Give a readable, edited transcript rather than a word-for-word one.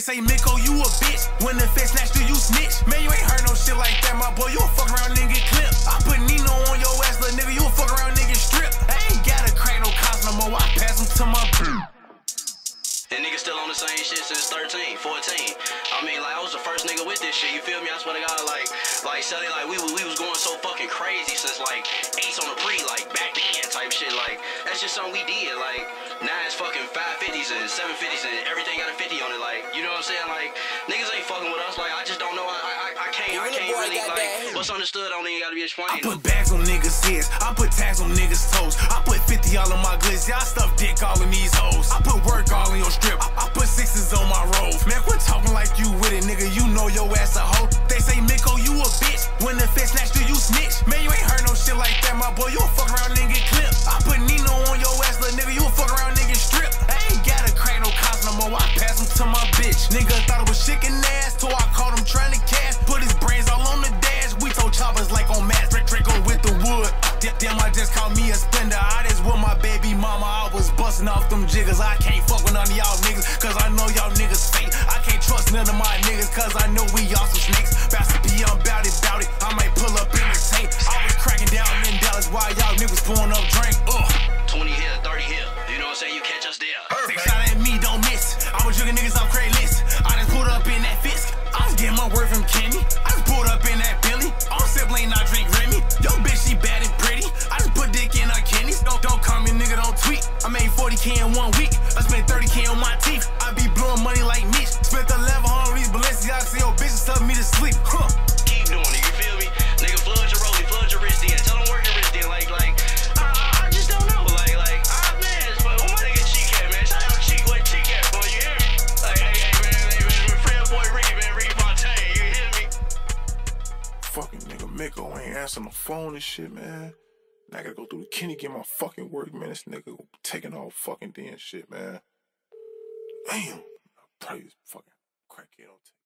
say, Miko, you a bitch. When the fed snatched you, you snitch. Man, you ain't heard no shit like that, my boy. You a fuck around nigga get clipped. I put Nino on your ass, little nigga. You a fuck around nigga strip. I ain't gotta crack no cops no more. I pass them to my And niggas still on the same shit since 13, 14. I mean, like, I was the first nigga with this shit, you feel me? I swear to God, like Shelly, like, we was going so fucking crazy since, like, Ace on the pre, like, back then type shit. Like, that's just something we did. Like, now it's fucking 550s and 750s and everything got a 50 on it. Like, you know what I'm saying? Like, niggas ain't fucking with us. Like, I just don't know. I can't really, like, what's understood don't even gotta be explained. I put bags on niggas' heads. I put tags on niggas' toes. I put 50 all on my glitz. Y'all stuff dick all in these hoes. I put work all in your strip. I put sixes on my robe. Man, quit talking like you with it, nigga. You know your ass a hoe. They say, Miko, you a bitch. When the fed snatched you, you snitch. Man, you ain't heard no shit like that, my boy. You a fuck around nigga get clipped. I put Nino on your ass, little nigga. You a fuck around nigga strip. I ain't gotta crack no cops no more. I pass them to my bitch. Nigga thought it was chicken ass, till I caught him trying to cash. Put his brains all on the dash. We told choppers like on mass. Draco with the wood. Damn, I just called me a spender. I just with my baby mama. I was busting off them jiggers. I can't fuck with none of y'all niggas, cause I know y'all niggas fake. I can't trust none of my niggas, cause I know we all some snakes. Bastard be on bout it. I might pull up in the tank. I was cracking down in Dallas while y'all niggas pouring up drink. 20 here, 30 here. You know what I'm saying? You catch us there. They shot at me, don't miss. I was jugging niggas off Craigslist. I just pulled up in that Fisk. I was getting my word from Kenny. I just pulled up in that Billy. All sibling, I drink Remy. Yo, bitch, she bad and pretty. I just put dick in her kidneys. Don't call me nigga, don't tweet. I made 40K in 1 week. I spent 30K on my teeth. I be blowing money like Mitch. Spent 11 on these Balenciagas. See your bitches telling me to sleep. Keep doing it, you feel me? Nigga, flood your rollie, flood your wrist in. Tell them work your wrist in. I just don't know. Man, but where my nigga Cheek at, man? Shout out Cheek, where Cheek at, boy, you hear me? Hey, man, friend boy Ricky, man, Ricky Fontaine, you hear me? Fucking nigga Miko ain't answering the phone and shit, man. Now I gotta go through the Kenny, get my fucking work, man. This nigga taking all fucking day and shit, man. Damn. I probably fucking crackhead on tape.